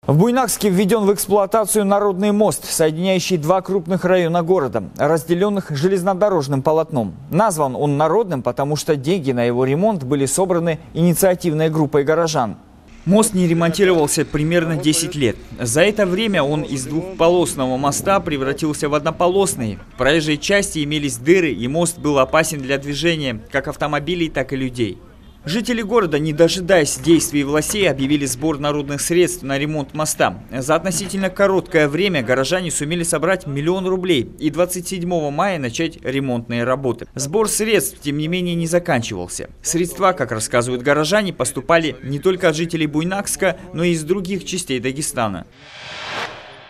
В Буйнакске введен в эксплуатацию народный мост, соединяющий два крупных района города, разделенных железнодорожным полотном. Назван он народным, потому что деньги на его ремонт были собраны инициативной группой горожан. Мост не ремонтировался примерно 10 лет. За это время он из двухполосного моста превратился в однополосный. В проезжей части имелись дыры, и мост был опасен для движения как автомобилей, так и людей. Жители города, не дожидаясь действий властей, объявили сбор народных средств на ремонт моста. За относительно короткое время горожане сумели собрать 1 000 000 рублей и 27 мая начать ремонтные работы. Сбор средств, тем не менее, не заканчивался. Средства, как рассказывают горожане, поступали не только от жителей Буйнакска, но и из других частей Дагестана.